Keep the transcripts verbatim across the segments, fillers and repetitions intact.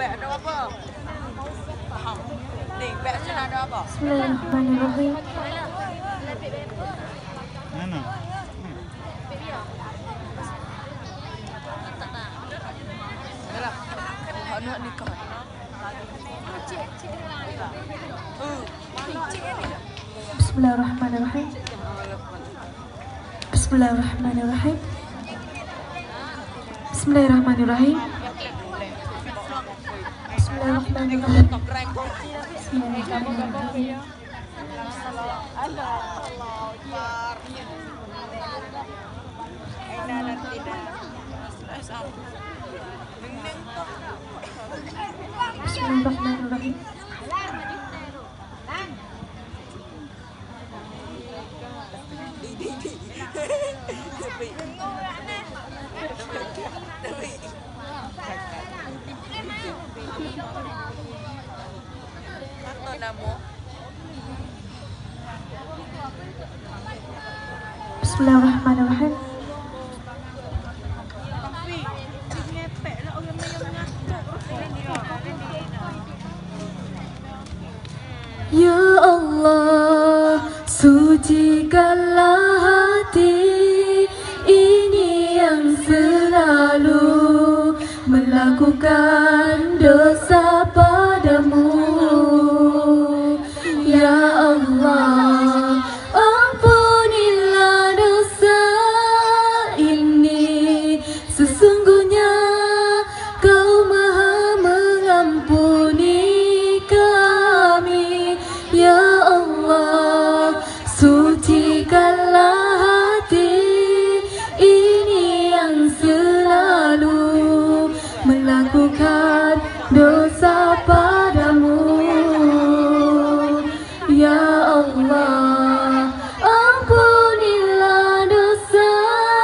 Bismillahirrahmanirrahim. Mana? Anak nikah. Bismillahirrahmanirrahim. Bismillahirrahmanirrahim. Bismillahirrahmanirrahim. Bismillahirrahmanirrahim. Bismillahirrahmanirrahim. Bismillahirrahmanirrahim. Bismillahirrahmanirrahim. Ya Allah, sucikanlah hati ini yang selalu melakukan dosa padamu. Ya Allah, ampunilah dosa ini, sesungguhnya Kau Maha mengampuni kami. Ya Allah, sucikanlah hati ini yang selalu melakukan dosa padamu. Ya Allah, ampunilah dosa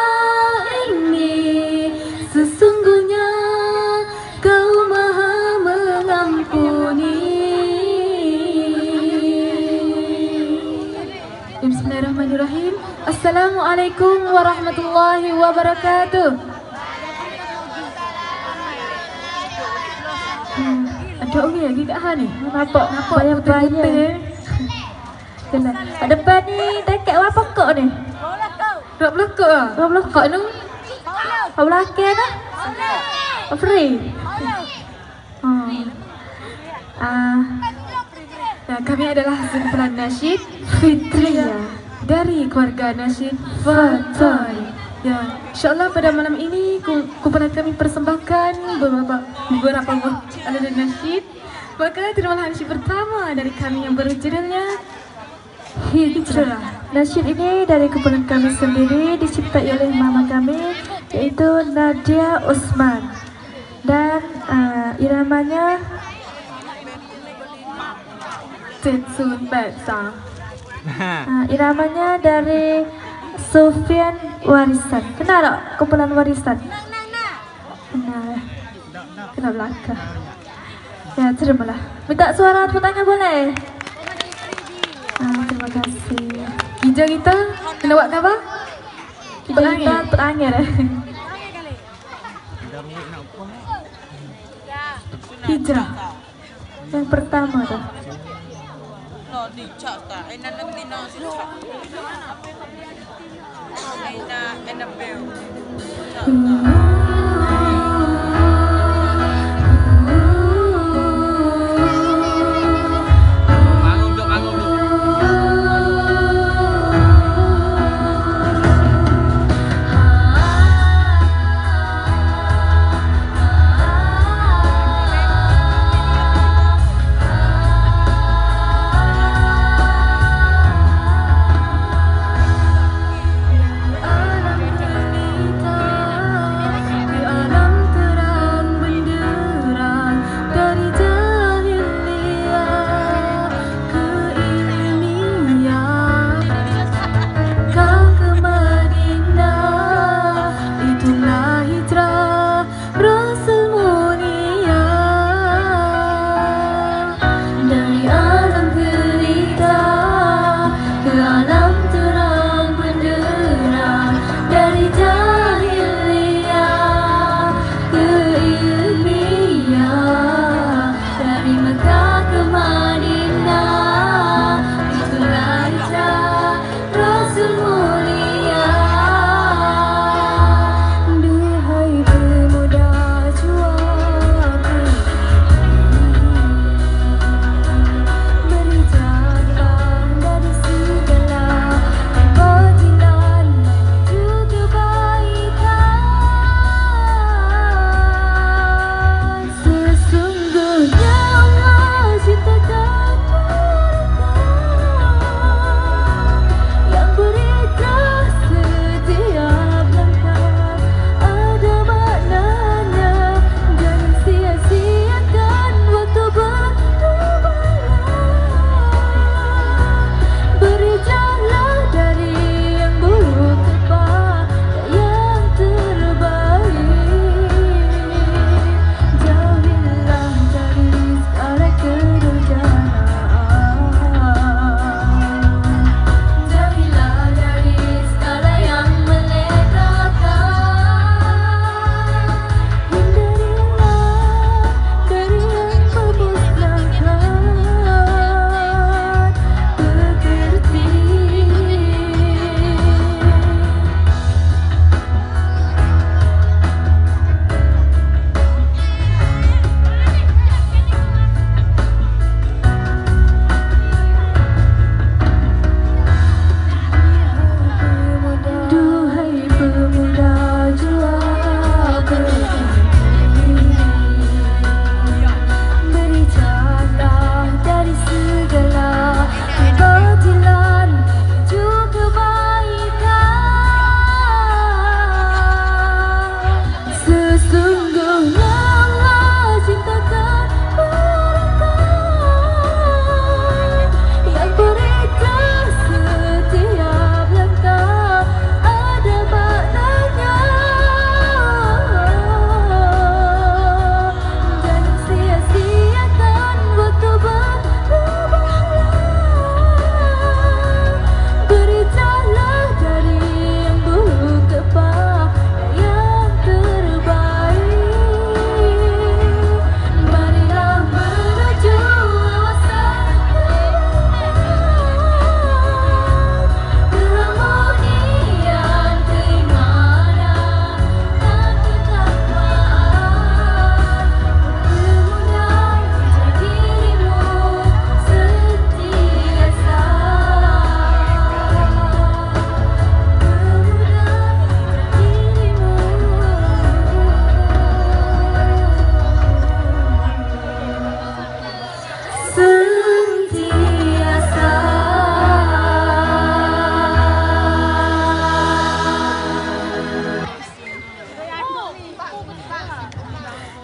ini, sesungguhnya Kau Maha mengampuni. Bismillahirrahmanirrahim. Assalamualaikum warahmatullahi wabarakatuh. Hmm, ada orang lagi kat Ha ni. Nampak nampak yang betul-betul. Jalan. Kat depan ni dekat berapa kok ni? dua puluh kok ah. dua puluh kok tu. Apa belakang dah? Free. Oh. Ah. Nah, kami adalah kumpulan nasyid Fitria dari keluarga nasyid Fatai. Ya, insyaAllah pada malam ini kumpulan kami persembahkan beberapa beberapa buah aliran nasyid. Maka terimalah nasyid pertama dari kami yang berjudulnya Hijrah. Nasyid ini dari kumpulan kami sendiri, diciptai oleh mama kami, yaitu Nadia Usman. Dan uh, iramanya Tetsun Betsa. Uh, iramanya dari Sofian Warisan. Kenal tak kumpulan Warisan? Kenal. Kenal belakang. Ya, terimalah. Minta suara tepuk tangan boleh? Ah, terima kasih. Hijau kita kena buat apa? Hijau kita tepuk angin eh. Hijrah. Yang pertama dah. Hmm.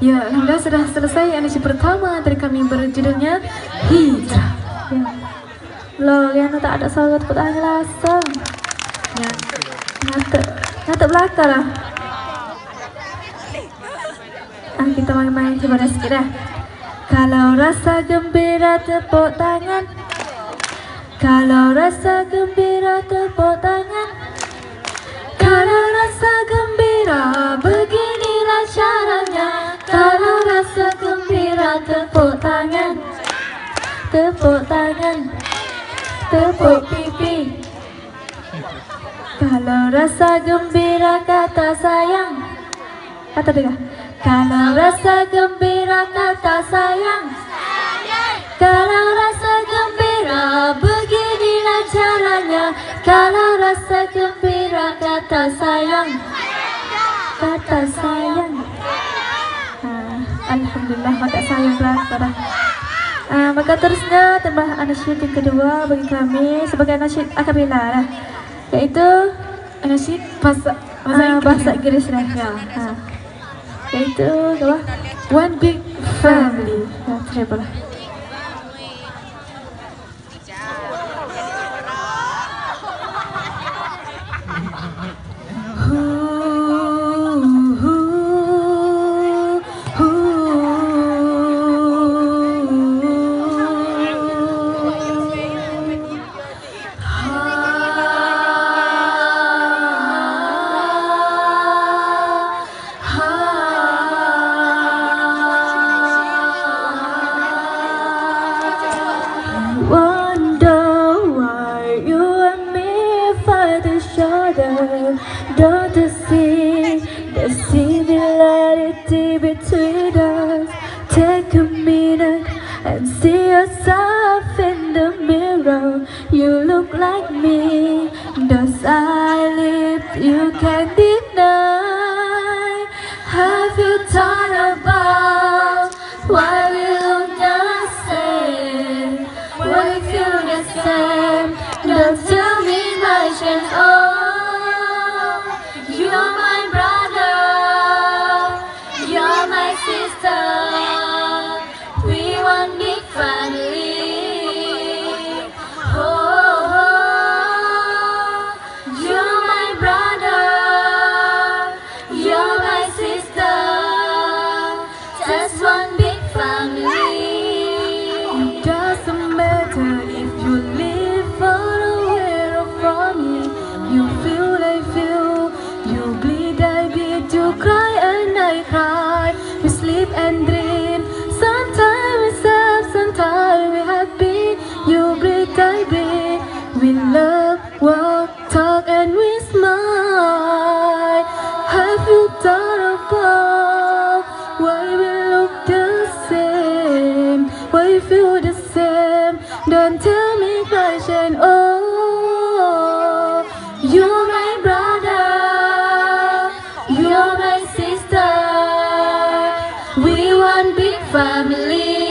Ya, alhamdulillah sudah selesai anisi pertama dari kami berjudulnya Hijrah. Ya. Loh, yang tak ada suara tepuk tangan langsung. Ya. Nyata, nyata belakang lah. Ah, kita main-main coba dah sikit dah. Kalau rasa gembira tepuk tangan. Kalau rasa gembira tepuk tangan. Kalau rasa gembira beginilah caranya. Kalau rasa gembira tepuk tangan. Tepuk tangan. Tepuk pipi. Kalau rasa gembira kata sayang. Kata dengar. Kalau rasa gembira kata sayang. Kalau rasa gembira beginilah caranya. Kalau rasa gembira kata sayang. Kata sayang. Ah, alhamdulillah maka sayang belakang. Ah, maka terusnya tambah anasyid yang kedua bagi kami sebagai anasyid akapela lah. Yaitu anasyid bahasa ah, bahasa Inggris lah. Ya. Ah. Yaitu apa? One Big Family. Ya, treble lah. Don't you see the similarity between us? Take a minute and see yourself in the mirror. You look like me, those eyelids you can't deny. Have you thought about why we look the same? Why we feel the same? Don't tell me my chance. Oh, you're my brother, you're my sister. We one big family. Oh, oh, you're my brother, you're my sister. Just one big family. It doesn't matter if you live far away or from me. You feel I feel. You bleed, I bleed, you cry and I cry. We sleep and dream. Sometimes we sad, sometimes we happy. You bleed, I bleed. We love, walk, talk and we smile. Have you thought about why we look the same? Why we feel the same? Don't tell me question. Oh, you're my brother, you're my sister. We one big family.